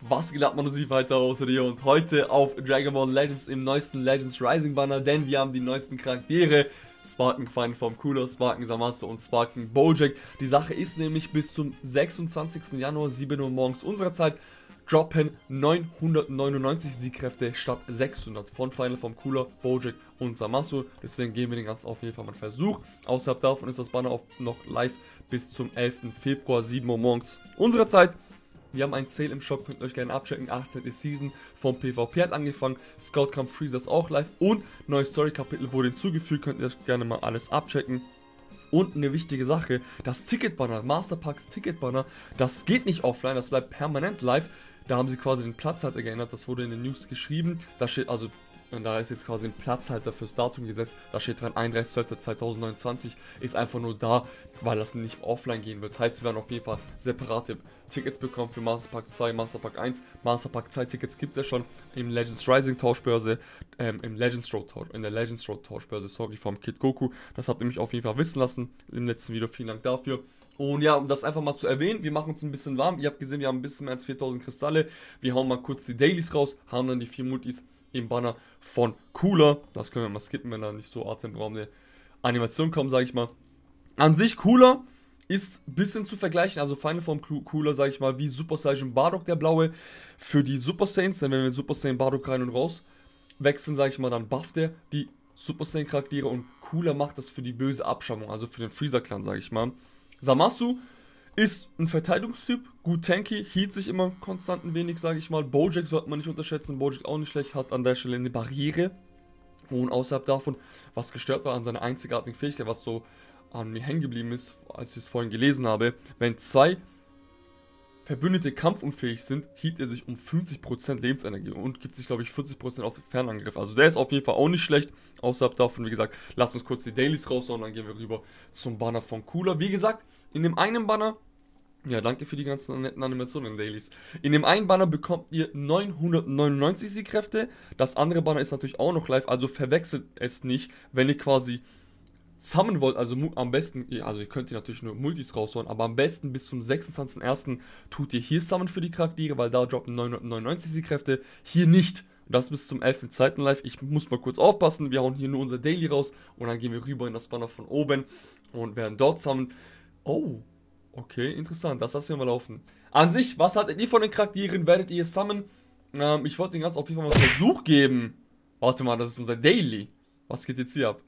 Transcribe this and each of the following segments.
Was geht ab, man sieht weiter aus Rio und heute auf Dragon Ball Legends im neuesten Legends Rising Banner, denn wir haben die neuesten Charaktere. Sparking Final Form Cooler, Sparking Zamasu und Sparking Bojack. Die Sache ist nämlich, bis zum 26. Januar, 7 Uhr morgens unserer Zeit, droppen 999 Siegkräfte statt 600 von Final Form Cooler, Bojack und Zamasu. Deswegen geben wir den ganzen auf jeden Fall mal einen Versuch. Außerhalb davon ist das Banner auch noch live bis zum 11. Februar, 7 Uhr morgens unserer Zeit. Wir haben einen Sale im Shop, könnt ihr euch gerne abchecken. 18. Season vom PvP hat angefangen. Scout Camp Freezer ist auch live. Und neues Story-Kapitel wurde hinzugefügt. Könnt ihr euch gerne mal alles abchecken. Und eine wichtige Sache, das Ticket-Banner, Masterpacks Ticket-Banner, das geht nicht offline, das bleibt permanent live. Da haben sie quasi den Platzhalter geändert, das wurde in den News geschrieben. Da steht also, da ist jetzt quasi ein Platzhalter fürs Datum gesetzt. Da steht dran 31.12.2029, ist einfach nur da, weil das nicht offline gehen wird. Heißt, wir werden auf jeden Fall separate Tickets bekommen für Masterpack 2, Masterpack 1. Masterpack 2 Tickets gibt es ja schon im Legends Rising Tauschbörse, in der Legends Road Tauschbörse, sorry, vom Kid Goku. Das habt ihr mich auf jeden Fall wissen lassen im letzten Video. Vielen Dank dafür. Und ja, um das einfach mal zu erwähnen, wir machen uns ein bisschen warm. Ihr habt gesehen, wir haben ein bisschen mehr als 4000 Kristalle. Wir hauen mal kurz die Dailies raus, haben dann die 4 Multis im Banner von Cooler. Das können wir mal skippen, wenn da nicht so atemberaubende Animation kommt, sage ich mal. An sich Cooler ist ein bisschen zu vergleichen, also Final Form Cooler, sage ich mal, wie Super Saiyan Bardock, der blaue, für die Super Saiyans. Denn wenn wir Super Saiyan Bardock rein und raus wechseln, sage ich mal, dann bufft der die Super Saiyan Charaktere und Cooler macht das für die böse Abstammung, also für den Freezer Clan, sage ich mal. Zamasu ist ein Verteidigungstyp, gut tanky, hielt sich immer konstant ein wenig, sage ich mal. Bojack sollte man nicht unterschätzen, Bojack auch nicht schlecht, hat an der Stelle eine Barriere. Und außerhalb davon, was gestört war an seiner einzigartigen Fähigkeit, was so an mir hängen geblieben ist, als ich es vorhin gelesen habe, wenn zwei Verbündete kampfunfähig sind, hielt er sich um 50% Lebensenergie und gibt sich, glaube ich, 40% auf den Fernangriff. Also der ist auf jeden Fall auch nicht schlecht. Außerhalb davon, wie gesagt, lasst uns kurz die Dailies raushauen, dann gehen wir rüber zum Banner von Cooler. Wie gesagt, in dem einen Banner, ja, danke für die ganzen netten Animationen in Dailies. In dem einen Banner bekommt ihr 999 Siegkräfte. Das andere Banner ist natürlich auch noch live, also verwechselt es nicht, wenn ihr quasi summonen wollt, also am besten, also ihr könnt hier natürlich nur Multis raushauen, aber am besten bis zum 26.01. tut ihr hier Summon für die Charaktere, weil da droppen 999 Siegkräfte, hier nicht. Das bis zum 11.02. live. Ich muss mal kurz aufpassen, wir hauen hier nur unser Daily raus und dann gehen wir rüber in das Banner von oben und werden dort summonen. Oh, okay, interessant, das lassen wir mal laufen. An sich, was haltet ihr von den Charakteren, werdet ihr summonen? Ich wollte den ganz auf jeden Fall mal einen Versuch geben. Warte mal, das ist unser Daily. Was geht jetzt hier ab?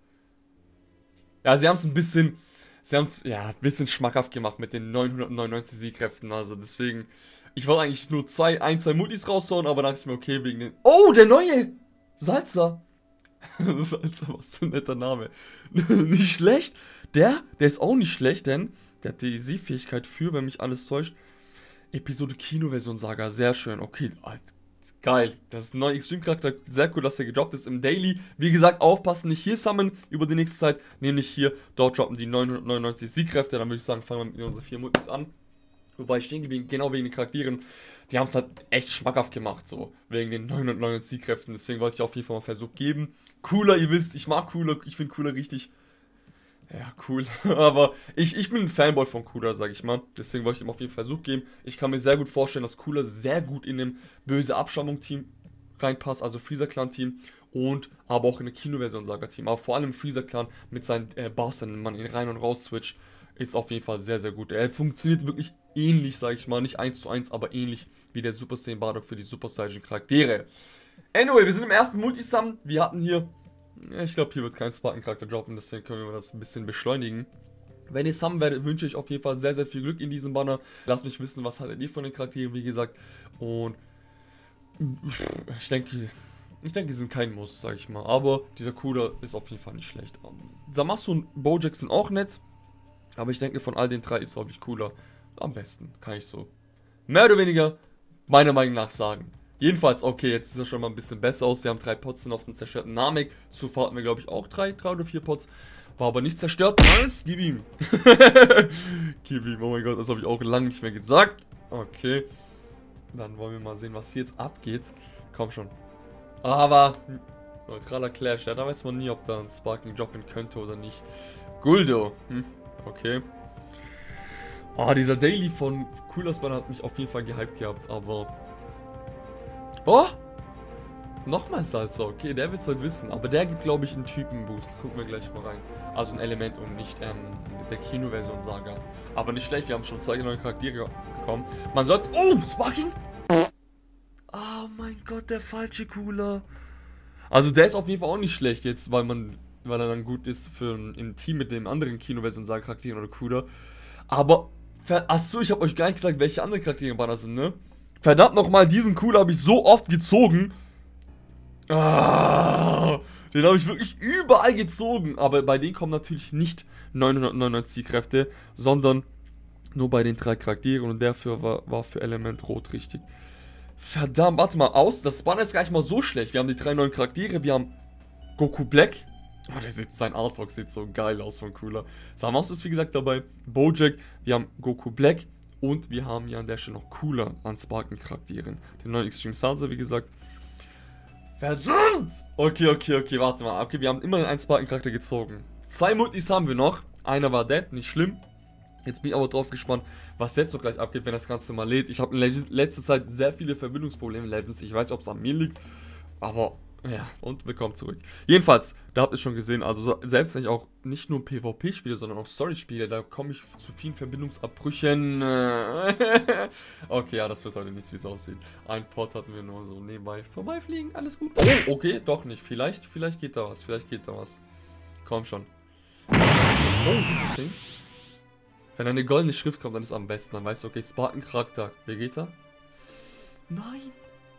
Ja, sie haben es ein bisschen, ein bisschen schmackhaft gemacht mit den 999 Siegkräften, also deswegen, ich wollte eigentlich nur ein, zwei Multis raushauen, aber dann dachte ich mir, okay, wegen den, oh, der neue, Salza, Salza, was für ein netter Name, nicht schlecht, der ist auch nicht schlecht, denn der hat die Siegfähigkeit für, wenn mich alles täuscht, Episode Kino-Version Saga, sehr schön, okay, geil, das ist ein neuer Extreme-Charakter, sehr cool, dass er gedroppt ist im Daily. Wie gesagt, aufpassen, nicht hier summonen über die nächste Zeit, nämlich hier, dort droppen die 999 Siegkräfte, dann würde ich sagen, fangen wir mit unseren 4 Multis an. Wobei ich stehen geblieben, genau wegen den Charakteren, die haben es halt echt schmackhaft gemacht, so, wegen den 999 Siegkräften, deswegen wollte ich auf jeden Fall mal einen Versuch geben. Cooler, ihr wisst, ich mag Cooler, ich finde Cooler richtig, ja, cool, aber ich bin ein Fanboy von Cooler, sag ich mal, deswegen wollte ich ihm auf jeden Fall einen Versuch geben. Ich kann mir sehr gut vorstellen, dass Cooler sehr gut in dem böse Abstammung-Team reinpasst, also Freezer-Clan-Team und aber auch in der Kino-Version Saga-Team, aber vor allem im Freezer-Clan mit seinen Bastern, wenn man ihn rein und raus switcht, ist auf jeden Fall sehr, sehr gut. Er funktioniert wirklich ähnlich, sag ich mal, nicht 1:1, aber ähnlich wie der Super Saiyan Bardock für die Super Saiyan Charaktere. Anyway, wir sind im ersten Multisum, wir hatten hier, ich glaube, hier wird kein Spartan-Charakter droppen, deswegen können wir das ein bisschen beschleunigen. Wenn ihr summen werdet, wünsche ich auf jeden Fall sehr, sehr viel Glück in diesem Banner. Lasst mich wissen, was haltet ihr von den Charakteren, wie gesagt. Und ich denke, die sind kein Muss, sag ich mal. Aber dieser Cooler ist auf jeden Fall nicht schlecht. Zamasu und Bojack sind auch nett. Aber ich denke, von all den 3 ist, glaube ich, Cooler am besten. Kann ich so mehr oder weniger meiner Meinung nach sagen. Jedenfalls, okay, jetzt sieht er schon mal ein bisschen besser aus. Wir haben 3 Pots auf dem zerstörten Namek. Zuvor hatten wir, glaube ich, auch 3 oder 4 Pots. War aber nicht zerstört. Nice, gib ihm. Gib ihm, oh mein Gott, das habe ich auch lange nicht mehr gesagt. Okay. Dann wollen wir mal sehen, was hier jetzt abgeht. Komm schon. Aber, neutraler Clash. Ja, da weiß man nie, ob da ein Sparking droppen könnte oder nicht. Guldo. Okay. Dieser Daily von Coolers Banner hat mich auf jeden Fall gehypt gehabt, aber Oh! Nochmal Salzer, okay, der wird's heute wissen. Aber der gibt, glaube ich, einen Typenboost. Gucken wir gleich mal rein. Also ein Element und nicht der Kinoversion Saga. Aber nicht schlecht, wir haben schon 2 neue Charaktere bekommen. Man sollte... Oh, Sparking! Oh mein Gott, der falsche Cooler. Also der ist auf jeden Fall auch nicht schlecht jetzt, weil er dann gut ist für im Team mit dem anderen Kinoversion Saga Charakteren oder Cooler. Aber... Achso, ich habe euch gar nicht gesagt, welche anderen Charaktere im Banner sind, ne? Verdammt nochmal, diesen Cooler habe ich so oft gezogen. Ah, den habe ich wirklich überall gezogen. Aber bei denen kommen natürlich nicht 999 Zielkräfte, sondern nur bei den 3 Charakteren. Und dafür war für Element Rot richtig. Verdammt, warte mal aus. Das Banner ist gar nicht mal so schlecht. Wir haben die 3 neuen Charaktere. Wir haben Goku Black. Oh, sein Artwork sieht so geil aus von Cooler. Zamasu ist wie gesagt dabei. Bojack. Wir haben Goku Black. Und wir haben hier an der Stelle noch Cooler an Sparken-Charakteren. Den neuen Extreme Salsa, wie gesagt. Verdammt! Okay, warte mal. Okay, wir haben immerhin einen Sparken-Charakter gezogen. 2 Multis haben wir noch. Einer war dead, nicht schlimm. Jetzt bin ich aber drauf gespannt, was jetzt noch gleich abgeht, wenn das Ganze mal lädt. Ich habe in letzter Zeit sehr viele Verbindungsprobleme in Legends. Ich weiß, ob es an mir liegt, aber ja, und willkommen zurück. Jedenfalls, da habt ihr es schon gesehen, also selbst wenn ich auch nicht nur PvP spiele, sondern auch Story spiele, da komme ich zu vielen Verbindungsabbrüchen. Okay, ja, das wird heute nicht, wie es aussieht. Ein Port hatten wir nur so nebenbei. Vorbeifliegen, alles gut. Oh, okay, doch nicht. Vielleicht geht da was. Komm schon. Oh, super Ding. Wenn eine goldene Schrift kommt, dann ist es am besten. Dann weißt du, okay, Spartan-Charakter. Vegeta? Nein.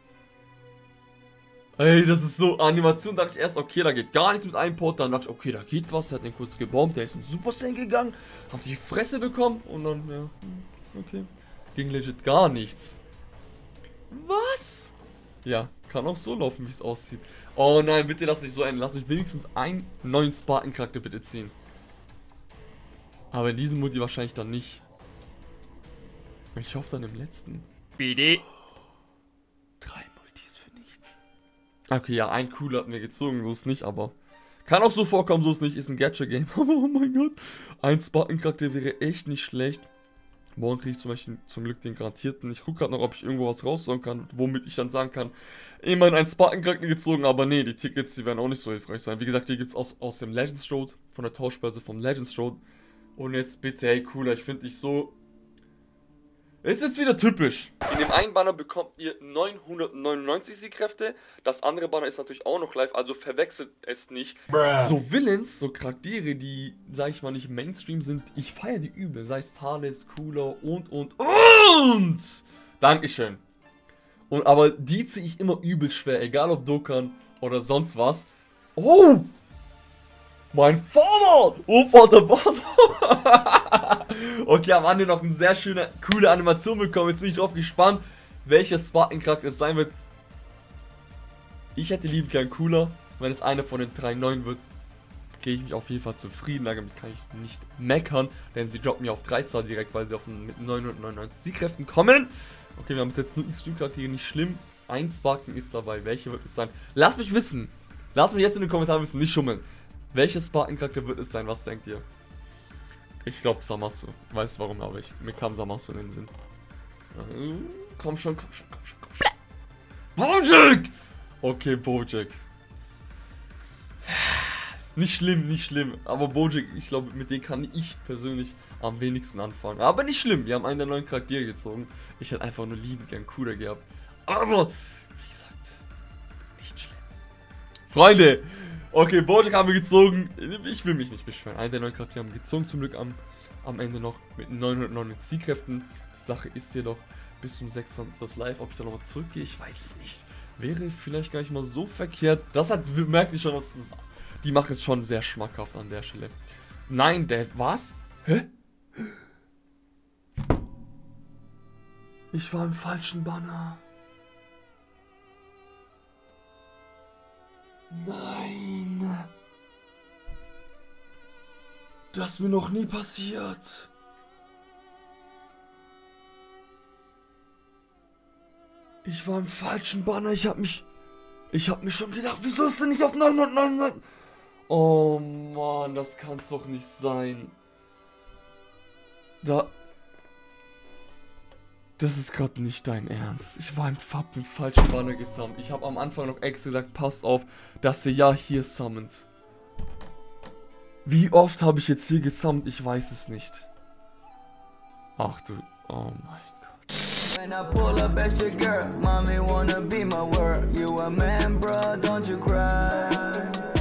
Ey, das ist so, Animation, dachte ich erst, okay, da geht gar nichts mit einem Port, dann dachte ich, okay, da geht was, er hat den kurz gebombt, der ist in Super Saiyan gegangen, hat die Fresse bekommen und dann, ja, okay, ging legit gar nichts. Was? Ja, kann auch so laufen, wie es aussieht. Oh nein, bitte lass nicht so enden, lass mich wenigstens einen neuen Spartan-Charakter bitte ziehen. Aber in diesem Multi wahrscheinlich dann nicht. Ich hoffe dann im letzten. Bitte. 3 Multis für nichts. Okay, ja, ein Cooler hatten wir gezogen, so ist nicht, aber... Kann auch so vorkommen, so ist nicht, ist ein Gacha-Game. Aber oh mein Gott. Ein Spartan-Charakter wäre echt nicht schlecht. Morgen kriege ich zum Beispiel zum Glück den garantierten. Ich gucke gerade noch, ob ich irgendwo was raussagen kann, womit ich dann sagen kann, immerhin einen Spartan-Charakter gezogen, aber nee, die Tickets, die werden auch nicht so hilfreich sein. Wie gesagt, die gibt es aus dem Legends Road, von der Tauschbörse vom Legends Road. Und jetzt bitte, hey, Cooler, ich finde dich so... Ist jetzt wieder typisch. In dem einen Banner bekommt ihr 999 Siegkräfte. Das andere Banner ist natürlich auch noch live, also verwechselt es nicht. So Villains, so Charaktere, die, sag ich mal, nicht Mainstream sind, ich feiere die übel. Sei es Thales, Cooler und. Dankeschön. Aber die ziehe ich immer übel schwer, egal ob Dokkan oder sonst was. Oh! Mein Vater! Oh, Vater! Okay, am Ende noch eine sehr schöne, coole Animation bekommen. Jetzt bin ich drauf gespannt, welcher Spartan-Charakter es sein wird. Ich hätte lieben gern Cooler. Wenn es einer von den 3 neuen wird, gehe ich mich auf jeden Fall zufrieden. Damit kann ich nicht meckern, denn sie droppen mir auf 3 Star direkt, weil sie mit 999 Siegkräften kommen. Okay, wir haben es jetzt nur Extreme-Charaktere, nicht schlimm. Ein Spartan ist dabei. Welche wird es sein? Lasst mich wissen. Lasst mich jetzt in den Kommentaren wissen, nicht schummeln. Welcher Spartan-Charakter wird es sein? Was denkt ihr? Ich glaube Zamasu. Weiß warum, aber mir kam Zamasu in den Sinn. Komm schon. Bojack! Okay, Bojack. Nicht schlimm. Aber Bojack, ich glaube, mit dem kann ich persönlich am wenigsten anfangen. Aber nicht schlimm. Wir haben einen der neuen Charaktere gezogen. Ich hätte einfach nur liebend gern Cooler gehabt. Aber, wie gesagt, nicht schlimm. Freunde! Okay, Bojack haben wir gezogen. Ich will mich nicht beschweren. Einen der neuen Charaktere haben wir gezogen, zum Glück am Ende noch mit 999 Siegkräften. Die Sache ist jedoch, bis zum 6. ist das live. Ob ich da nochmal zurückgehe, ich weiß es nicht. Wäre vielleicht gar nicht mal so verkehrt. Das hat, merkt ihr schon, die macht es schon sehr schmackhaft an der Stelle. Nein, was? Hä? Ich war im falschen Banner. Nein. Das ist mir noch nie passiert. Ich war im falschen Banner. Ich hab mich schon gedacht, wieso ist denn nicht auf 999? Oh Mann, das kann's doch nicht sein. Das ist gerade nicht dein Ernst. Ich war im falschen Banner gesammelt. Ich habe am Anfang noch extra gesagt, passt auf, dass ihr ja hier summont. Wie oft habe ich jetzt hier gesammelt? Ich weiß es nicht. Ach du, oh mein Gott. When I pull up at your girl, mommy wanna be my world. You a man, bro, don't you cry.